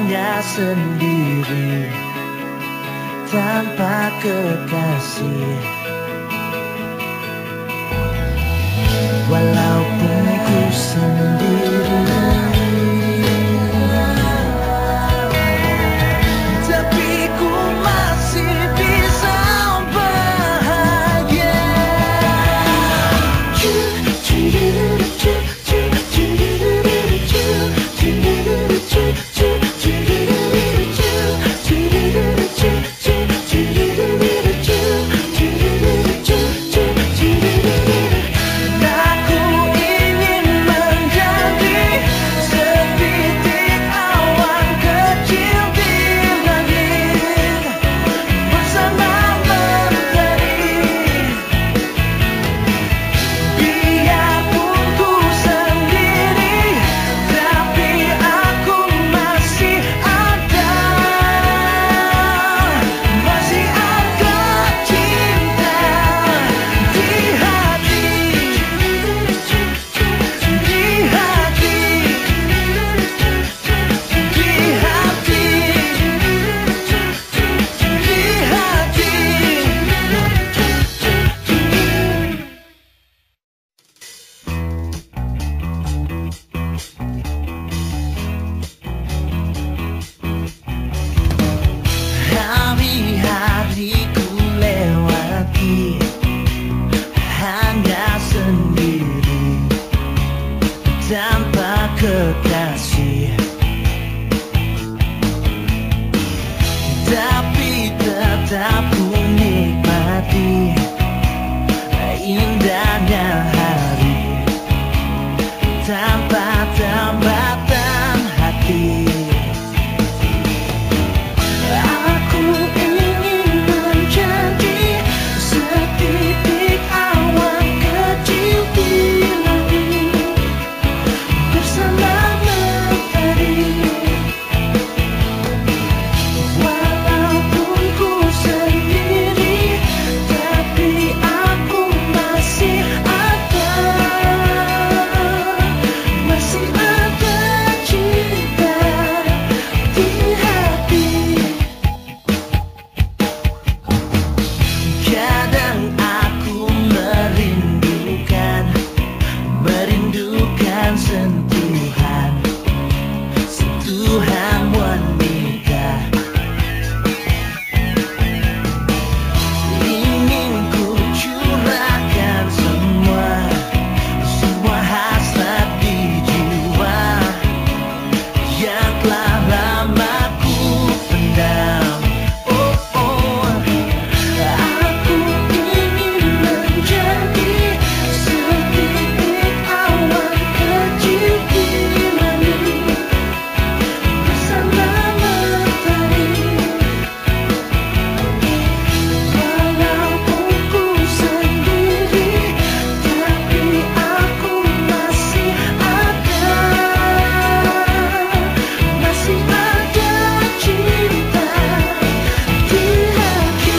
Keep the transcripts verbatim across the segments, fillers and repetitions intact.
hanya sendiri tanpa kekasih. Walaupun ku sendiri, tapi ku masih bisa bahagia. Hari-hariku lewati hanya sendiri tanpa kekasih, tapi tetap ku nikmati indahnya hari tanpa tambatan hati. Sentuhan, sentuhan wanita, ingin ku curahkan semua, semua hasrat di jiwa yang telah lama ku pendam. Oh, oh, aku ingin menjadi setitik awan kecil di langit bersama matahari. Walaupun ku sendiri, tapi aku masih ada, masih ada cinta di hati.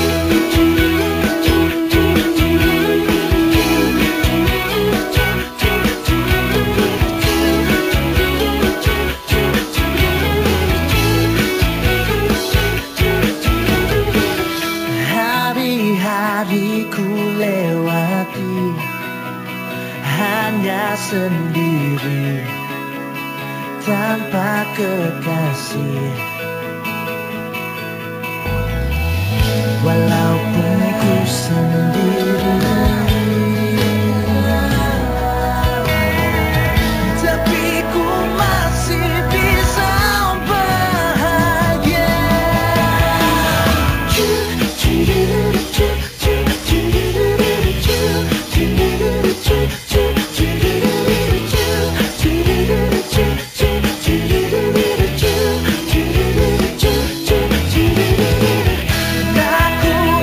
Hari-hariku lewati hanya sendiri tanpa kekasih. Walaupun ku sendiri, tapi ku masih bisa bahagia. Aku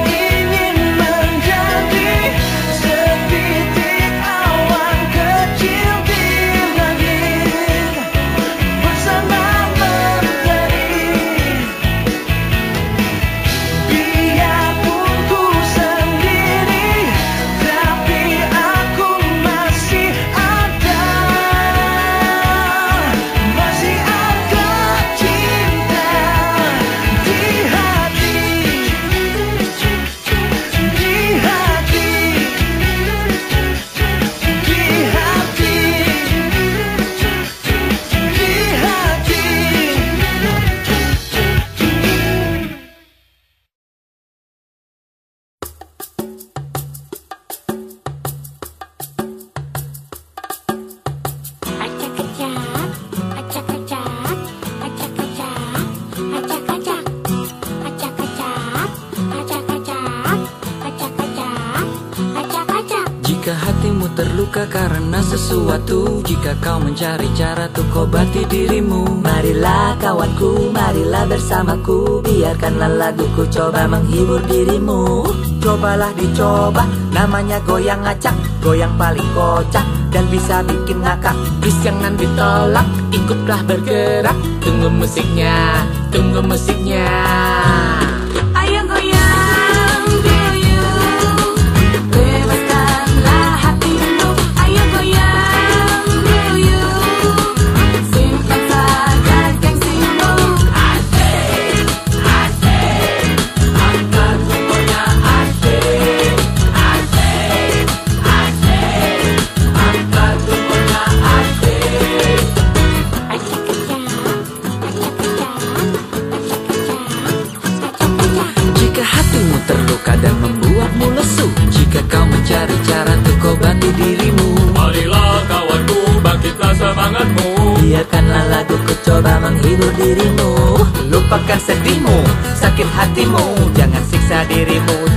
terluka karena sesuatu. Jika kau mencari cara untuk obati dirimu, marilah kawanku, marilah bersamaku. Biarkanlah laguku coba menghibur dirimu. Cobalah dicoba, namanya goyang acak. Goyang paling kocak dan bisa bikin ngakak. Bis jangan ditolak, ikutlah bergerak. Tunggu musiknya, tunggu musiknya. Ayo goyang, goyang, bebaskanlah hatimu. Ayo goyang, goyang, simpan saja gengsimu. Asik, asik, angkat semuanya asik. Asik, asik, angkat semuanya asik. Jika hatimu terluka dan membuatmu lesu, jika kau mencari cara untuk obati dirimu, marilah kawanku, bangkitlah semangatmu. Biarkanlah laguku coba menghibur dirimu. lupakan sedihmu, sakit hatimu. Jangan siksa dirimu,